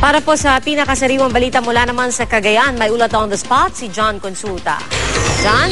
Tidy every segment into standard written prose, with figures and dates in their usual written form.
Para po sa pinakasariwang balita mula naman sa Cagayan, may ulat on the spot si John Consulta. John?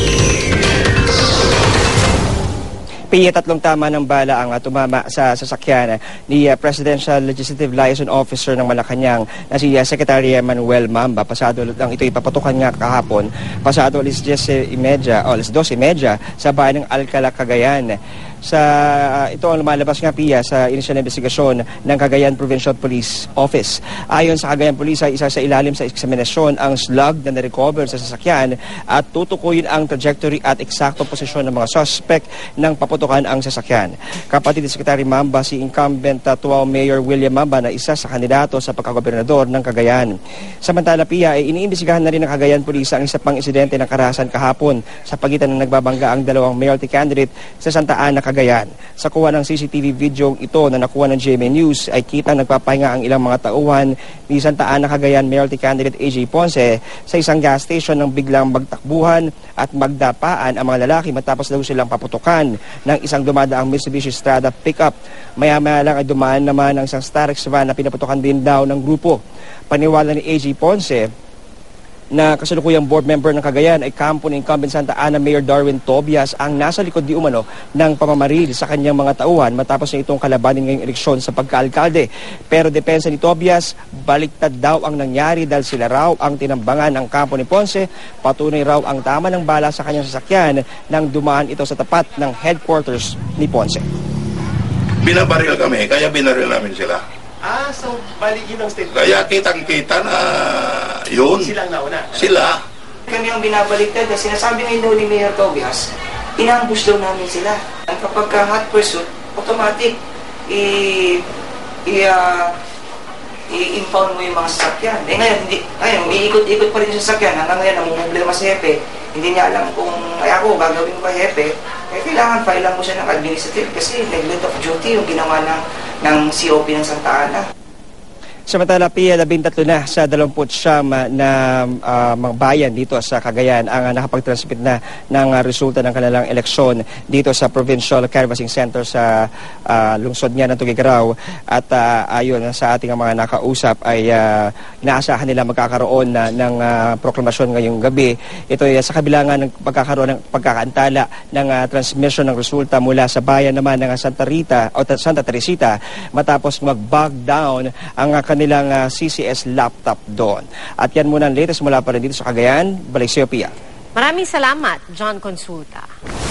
Tatlong tama ng bala ang tumama sa sasakyan ni Presidential Legislative Liaison Officer ng Malacanang na si Secretary Manuel Mamba. Pasado lang ito ipapatukan nga kahapon, pasado alas 12:30 sa bayan ng Alcala, Cagayan. Ito ang lumalabas nga sa inisyal na investigasyon ng Cagayan Provincial Police Office. Ayon sa Cagayan Police ay isa sa ilalim sa eksaminasyon ang slug na na-recover sa sasakyan at tutukuyin ang trajectory at eksaktong posisyon ng mga suspect ng paputukan ang sasakyan. Kapatid ni Secretary Mamba si incumbent Tuaw Mayor William Mamba na isa sa kandidato sa pagkagobernador ng Cagayan. Samantala ay iniimbestigahan na rin ng Cagayan Police ang isa pang insidente ng karahasan kahapon sa pagitan ng nagbabangga ang dalawang mayoralty candidate sa Santa Ana, Cagayan. Sa kuha ng CCTV video ito na nakuha ng GMA News ay kitang nagpapahinga ang ilang mga tauhan ni Santa Ana, Cagayan mayoralty candidate AJ Ponce sa isang gas station nang biglang magtakbuhan at magdapaan ang mga lalaki matapos daw silang paputukan ng isang dumadaang Mitsubishi Strada pickup. Maya-maya lang ay dumaan naman ang isang Starex van na pinaputukan din daw ng grupo. Paniwala ni AJ Ponce na kasalukuyang board member ng Cagayan ay kampo ng incumbent Santa Ana Mayor Darwin Tobias ang nasa likod di umano ng pamamaril sa kanyang mga tauhan matapos na itong kalabanin ngayong eleksyon sa pagkaalkalde. Pero depensa ni Tobias, baliktad daw ang nangyari dahil sila raw ang tinambangan ng kampo ni Ponce. Patunay raw ang tama ng bala sa kanyang sasakyan nang dumaan ito sa tapat ng headquarters ni Ponce. Binabaril kami, kaya binaril namin sila. So baligid ang state. Kaya kitang-kita na yun. Silang nauna. Sila. Kami ang binabaliktad na sinasabi ngayon daw ni Mayor Tobias, inambush daw namin sila. Kapag hot pursuit, automatic, i-impound mo yung mga sasakyan. Ngayon, umiikot-ikot pa rin yung sasakyan. Hanggang ngayon, namumblema si Hepe. Hindi niya alam kung, ako, gagawin ko ba Hepe? Kailangan file mo siya ng administrative kasi neglect of duty yung ginawa ng COP ng Santa Ana. Samantala, 13 na sa 29 na mga bayan dito sa Cagayan ang nakapag-transmit na ng resulta ng kanilang eleksyon dito sa Provincial Canvassing Center sa lungsod niya ng Tuguegarao. At ayon sa ating mga nakausap ay inaasahan nila magkakaroon ng proklamasyon ngayong gabi. Ito ay sa kabilangan ng pagkakaroon ng pagkakaantala ng transmission ng resulta mula sa bayan naman ng Santa Teresita matapos mag-bog down ang kanilang CCS laptop doon. At yan muna ang latest mula pa rin dito sa Cagayan. Balik sa iyo, Pia. Maraming salamat, John Consulta.